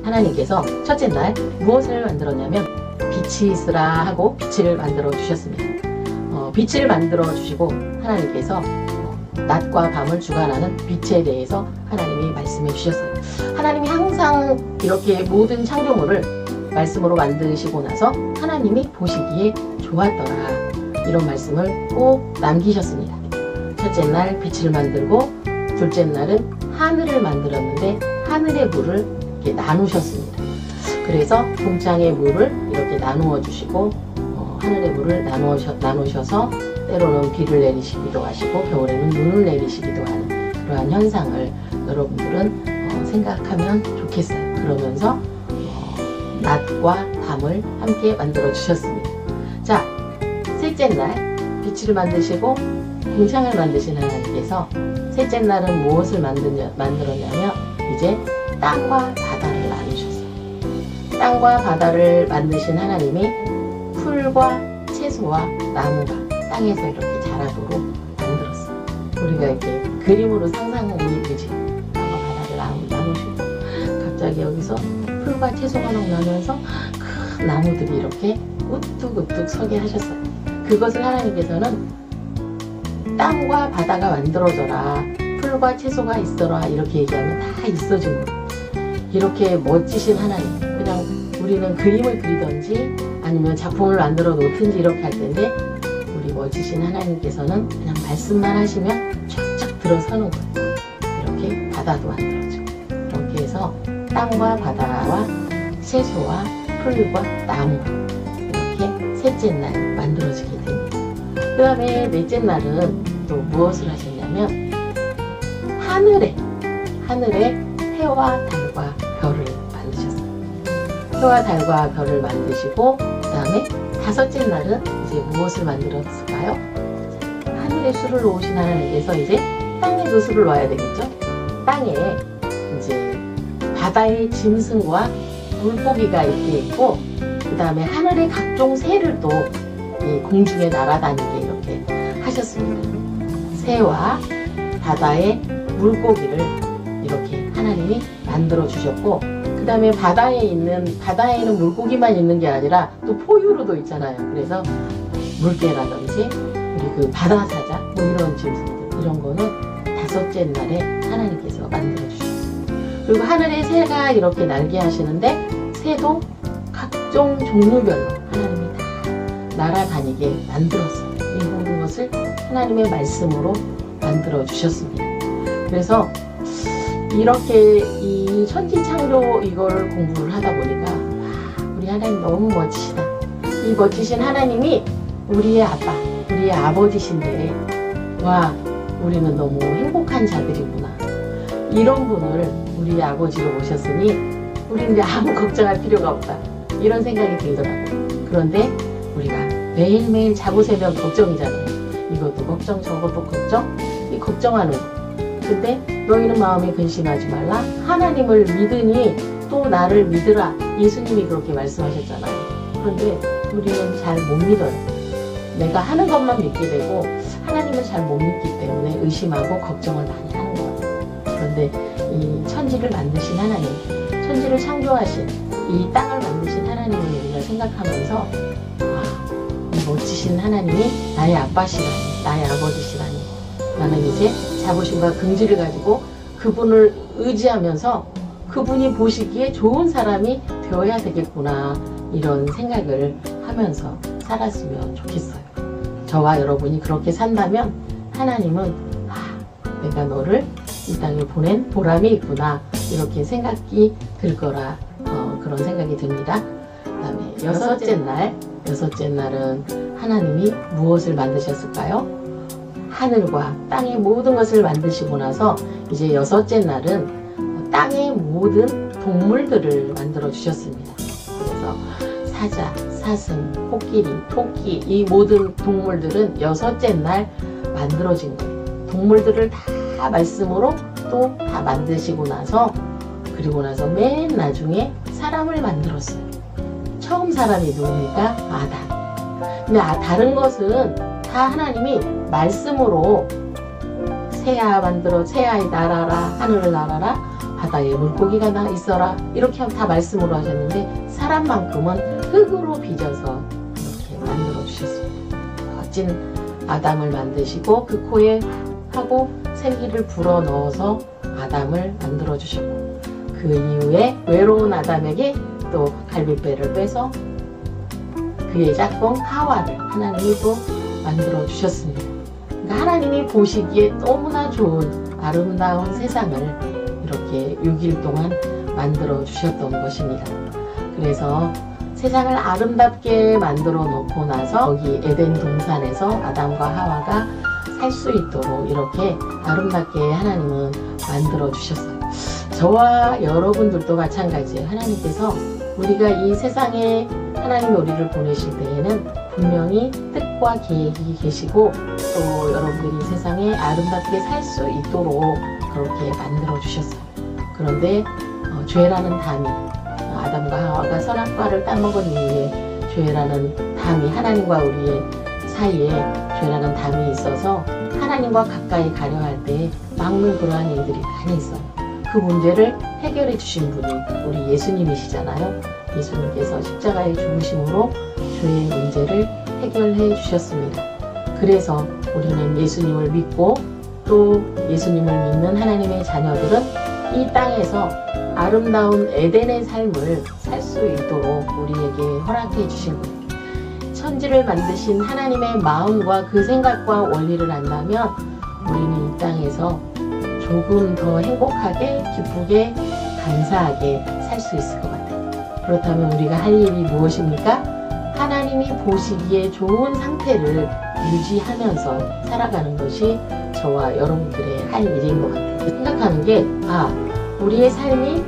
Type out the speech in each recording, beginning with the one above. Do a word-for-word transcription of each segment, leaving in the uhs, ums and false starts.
하나님께서 첫째 날 무엇을 만들었냐면 빛이 있으라 하고 빛을 만들어 주셨습니다. 어, 빛을 만들어 주시고 하나님께서 어, 낮과 밤을 주관하는 빛에 대해서 하나님이 말씀해 주셨어요. 하나님이 항상 이렇게 모든 창조물을 말씀으로 만드시고 나서 하나님이 보시기에 좋았더라, 이런 말씀을 꼭 남기셨습니다. 첫째 날 빛을 만들고 둘째 날은 하늘을 만들었는데 하늘의 물을 이렇게 나누셨습니다. 그래서 동창의 물을 이렇게 나누어 주시고 어, 하늘의 물을 나누셔, 나누셔서 때로는 비를 내리시기도 하시고 겨울에는 눈을 내리시기도 하는 그러한 현상을 여러분들은 어, 생각하면 좋겠어요. 그러면서 어, 낮과 밤을 함께 만들어 주셨습니다. 자, 셋째 날 빛을 만드시고 공창을 만드신 하나님께서 셋째 날은 무엇을 만드냐, 만들었냐면 이제 땅과 바다를 나누셨어요. 땅과 바다를 만드신 하나님이 풀과 채소와 나무가 땅에서 이렇게 자라도록 만들었어요. 우리가 이렇게 그림으로 상상이 되지. 땅과 바다를 나누시고 갑자기 여기서 풀과 채소가 막 나면서 큰 나무들이 이렇게 우뚝우뚝 서게 하셨어요. 그것을 하나님께서는 땅과 바다가 만들어져라, 풀과 채소가 있어라, 이렇게 얘기하면 다 있어진 거예요. 이렇게 멋지신 하나님, 그냥 우리는 그림을 그리든지 아니면 작품을 만들어 놓든지 이렇게 할 텐데 우리 멋지신 하나님께서는 그냥 말씀만 하시면 쫙쫙 들어서는 거예요. 이렇게 바다도 만들어지고 이렇게 해서 땅과 바다와 채소와 풀과 나무, 이렇게 셋째 날 만들어지게 됩니다. 그 다음에 넷째 날은 또 무엇을 하셨냐면 하늘에 하늘에 해와 달과 별을 만드셨어요. 해와 달과 별을 만드시고 그 다음에 다섯째 날은 이제 무엇을 만들었을까요? 하늘에 술을 놓으신 하나님께서 이제 땅에도 술을 놔야 되겠죠? 땅에 이제 바다의 짐승과 물고기가 있게 있고 그 다음에 하늘의 각종 새를 또 이 공중에 날아다니게 이렇게 하셨습니다. 새와 바다의 물고기를 이렇게 하나님이 만들어 주셨고 그 다음에 바다에 있는, 바다에는 물고기만 있는 게 아니라 또 포유류도 있잖아요. 그래서 물개라든지 우리 그 바다사자 뭐 이런 짐승들, 이런 거는 다섯째 날에 하나님께서 만들어 주셨어요. 그리고 하늘에 새가 이렇게 날게 하시는데 새도 각종 종류별로 하나님이 다 날아다니게 만들었어요. 이 모든 것을 하나님의 말씀으로 만들어 주셨습니다. 그래서 이렇게 이 천지창조 이걸 공부를 하다 보니까 와, 우리 하나님 너무 멋지시다. 이 멋지신 하나님이 우리의 아빠, 우리의 아버지신데 와, 우리는 너무 행복한 자들이구나. 이런 분을 우리의 아버지로 모셨으니 우리는 이제 아무 걱정할 필요가 없다, 이런 생각이 들더라고요. 그런데 우리가 매일매일 자고 새벽 걱정이잖아요. 이것도 걱정 저것도 걱정, 이 걱정하는 거. 근데 너희는 마음에 근심하지 말라, 하나님을 믿으니 또 나를 믿으라, 예수님이 그렇게 말씀하셨잖아요. 그런데 우리는 잘 못 믿어요. 내가 하는 것만 믿게 되고 하나님은 잘 못 믿기 때문에 의심하고 걱정을 많이 하는 거예요. 그런데 이 천지를 만드신 하나님, 천지를 창조하신 이 땅을 만드신 하나님을 우리가 생각하면서 와, 이 멋지신 하나님이 나의 아빠시라니, 나의 아버지시라니, 나는 이제 자부심과 긍지를 가지고 그분을 의지하면서 그분이 보시기에 좋은 사람이 되어야 되겠구나, 이런 생각을 하면서 살았으면 좋겠어요. 저와 여러분이 그렇게 산다면 하나님은 아, 내가 너를 이 땅에 보낸 보람이 있구나, 이렇게 생각이 들 거라 어, 그런 생각이 듭니다. 그 다음에 여섯째 날, 여섯째 날은 하나님이 무엇을 만드셨을까요? 하늘과 땅의 모든 것을 만드시고 나서 이제 여섯째 날은 땅의 모든 동물들을 만들어 주셨습니다. 그래서 사자, 사슴, 코끼리, 토끼, 이 모든 동물들은 여섯째 날 만들어진 거예요. 동물들을 다 말씀으로 또 다 만드시고 나서, 그리고 나서 맨 나중에 사람을 만들었어요. 처음 사람이 누굽니까? 아담. 근데 아, 다른 것은 다 하나님이 말씀으로 새야 만들어 새야의 날아라, 하늘을 날아라, 바다에 물고기가 나 있어라 이렇게 다 말씀으로 하셨는데 사람만큼은 흙으로 빚어서 이렇게 만들어 주셨습니다. 멋진 아담을 만드시고 그 코에 하고 생기를 불어 넣어서 아담을 만들어 주셨고 그 이후에 외로운 아담에게 또 갈빗배를 빼서 그의 짝꿍 하와를 하나님이 또 만들어 주셨습니다. 그러니까 하나님이 보시기에 너무나 좋은 아름다운 세상을 이렇게 육 일 동안 만들어 주셨던 것입니다. 그래서 세상을 아름답게 만들어 놓고 나서 거기 에덴 동산에서 아담과 하와가 살 수 있도록 이렇게 아름답게 하나님은 만들어 주셨어요. 저와 여러분들도 마찬가지예요. 하나님께서 우리가 이 세상에 하나님이 우리를 보내실 때에는 분명히 뜻과 계획이 계시고 또 여러분들이 세상에 아름답게 살 수 있도록 그렇게 만들어 주셨어요. 그런데 어, 죄라는 담이 아담과 하와가 선악과를 따먹은 이후에 죄라는 담이 하나님과 우리의 사이에 죄라는 담이 있어서 하나님과 가까이 가려 할 때 막는 그러한 일들이 많이 있어요. 그 문제를 해결해 주신 분이 우리 예수님이시잖아요. 예수님께서 십자가에 죽으심으로 죄의 문제를 해결해 주셨습니다. 그래서 우리는 예수님을 믿고 또 예수님을 믿는 하나님의 자녀들은 이 땅에서 아름다운 에덴의 삶을 살 수 있도록 우리에게 허락해 주신 거예요. 천지를 만드신 하나님의 마음과 그 생각과 원리를 안다면 우리는 이 땅에서 조금 더 행복하게 기쁘게 감사하게 살 수 있을 것 같아요. 그렇다면 우리가 할 일이 무엇입니까? 하나님이 보시기에 좋은 상태를 유지하면서 살아가는 것이 저와 여러분들의 할 일인 것 같아요. 생각하는 게 아, 우리의 삶이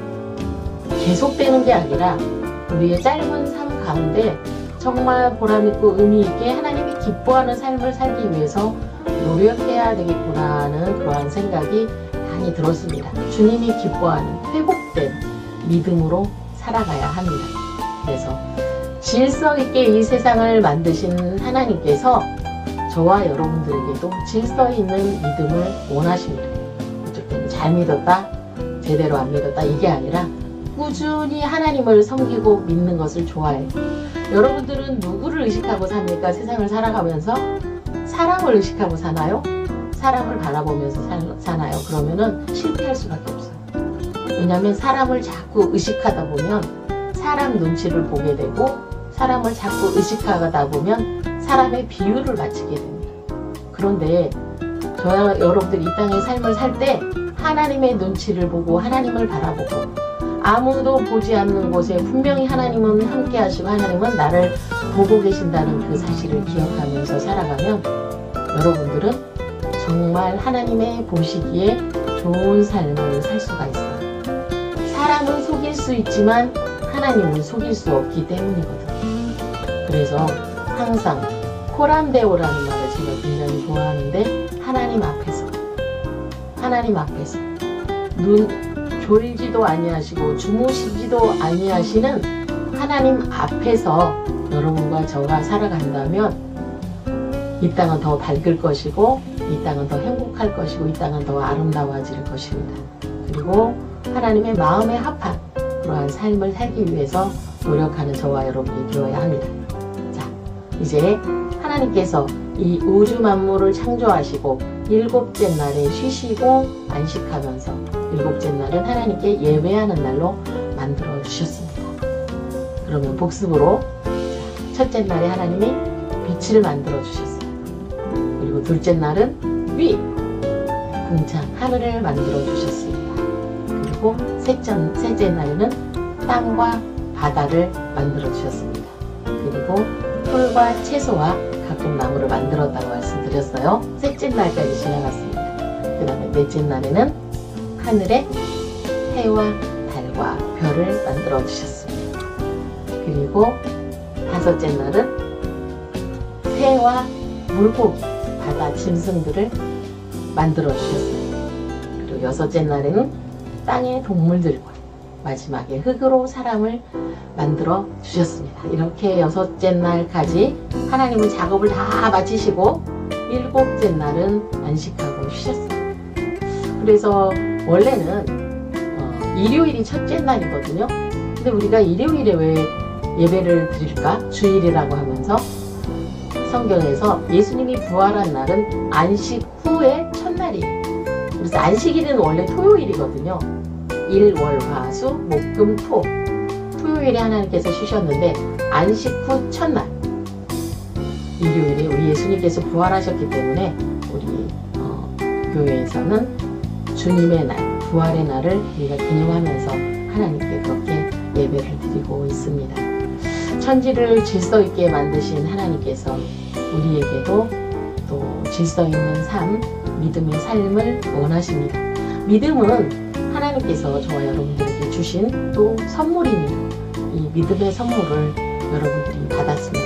계속되는 게 아니라 우리의 짧은 삶 가운데 정말 보람있고 의미있게 하나님이 기뻐하는 삶을 살기 위해서 노력해야 되겠구나는 그러한 생각이 많이 들었습니다. 주님이 기뻐하는 회복된 믿음으로 살아가야 합니다. 그래서 질서 있게 이 세상을 만드신 하나님께서 저와 여러분들에게도 질서 있는 믿음을 원하십니다. 어쩔 때는 잘 믿었다, 제대로 안 믿었다 이게 아니라 꾸준히 하나님을 섬기고 믿는 것을 좋아해요. 여러분들은 누구를 의식하고 삽니까? 세상을 살아가면서 사람을 의식하고 사나요? 사람을 바라보면서 사, 사나요? 그러면은 실패할 수밖에 없어요. 왜냐하면 사람을 자꾸 의식하다 보면 사람 눈치를 보게 되고 사람을 자꾸 의식하다 보면 사람의 비율을 맞추게 됩니다. 그런데 저와 여러분들 이 땅의 삶을 살 때 하나님의 눈치를 보고 하나님을 바라보고 아무도 보지 않는 곳에 분명히 하나님은 함께 하시고 하나님은 나를 보고 계신다는 그 사실을 기억하면서 살아가면 여러분들은 정말 하나님의 보시기에 좋은 삶을 살 수가 있어요. 사람은 속일 수 있지만 하나님은 속일 수 없기 때문이거든요. 그래서 항상 코란데오라는 말을 제가 굉장히 좋아하는데 하나님 앞에서 하나님 앞에서 눈 졸지도 아니하시고 주무시지도 아니하시는 하나님 앞에서 여러분과 저가 살아간다면 이 땅은 더 밝을 것이고 이 땅은 더 행복할 것이고 이 땅은 더 아름다워질 것입니다. 그리고 하나님의 마음에 합한 그러한 삶을 살기 위해서 노력하는 저와 여러분이 되어야 합니다. 자, 이제 하나님께서 이 우주 만물을 창조하시고 일곱째 날에 쉬시고 안식하면서 일곱째 날은 하나님께 예배하는 날로 만들어 주셨습니다. 그러면 복습으로 첫째 날에 하나님이 빛을 만들어 주셨어요. 그리고 둘째 날은 위, 궁창, 하늘을 만들어 주셨습니다. 그리고 셋째, 셋째 날에는 땅과 바다를 만들어 주셨습니다. 그리고 풀과 채소와 각종 나무를 만들었다고 말씀드렸어요. 셋째 날까지 지나갔습니다. 그 다음에 넷째 날에는 하늘에 해와 달과 별을 만들어 주셨습니다. 그리고 다섯째 날은 새와 물고기, 바다 짐승들을 만들어 주셨어요. 그리고 여섯째 날에는 땅의 동물들과 마지막에 흙으로 사람을 만들어 주셨습니다. 이렇게 여섯째 날까지 하나님은 작업을 다 마치시고 일곱째 날은 안식하고 쉬셨어요. 그래서 원래는 어, 일요일이 첫째 날이거든요. 근데 우리가 일요일에 왜 예배를 드릴까? 주일이라고 하면서 성경에서 예수님이 부활한 날은 안식 후의 첫날이에요. 그래서 안식일은 원래 토요일이거든요. 일, 월, 화, 수, 목, 금, 토. 토요일에 하나님께서 쉬셨는데 안식 후 첫날 일요일에 우리 예수님께서 부활하셨기 때문에 우리 어, 교회에서는 주님의 날, 부활의 날을 우리가 기념하면서 하나님께 그렇게 예배를 드리고 있습니다. 천지를 질서 있게 만드신 하나님께서 우리에게도 또 질서 있는 삶, 믿음의 삶을 원하십니다. 믿음은 하나님께서 저와 여러분들에게 주신 또 선물입니다. 이 믿음의 선물을 여러분들이 받았습니다.